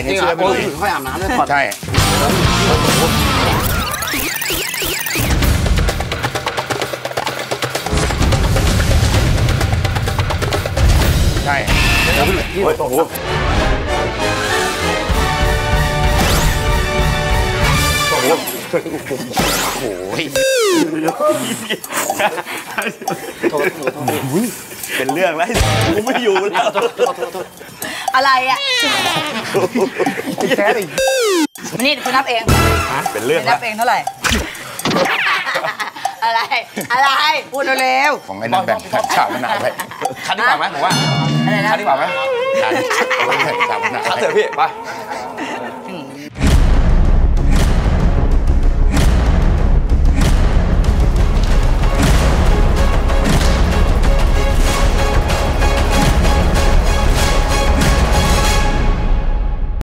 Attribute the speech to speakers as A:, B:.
A: ในเสื้อไม่รู้
B: ค่อยอาบน้ำเลยก่อน
A: ใช่ใช่โอ้โหโอ้ยเป็นเรื่องแล้วกูไม่อยู่แล้ว
C: อะไรอ่ะ
B: แค่ดิ
C: นี่คุณนับเอง
A: เป็นเรื่อง
C: นับเองเท่าไหร่อะไรพูดเร็ว
A: ของไอ้นั่นแบ่งชาวนาไป
B: คัดดีกว่าไหมผมว่าคัดดีกว่าไหม
A: ชาวนา
B: คัดเถอะพี่ไป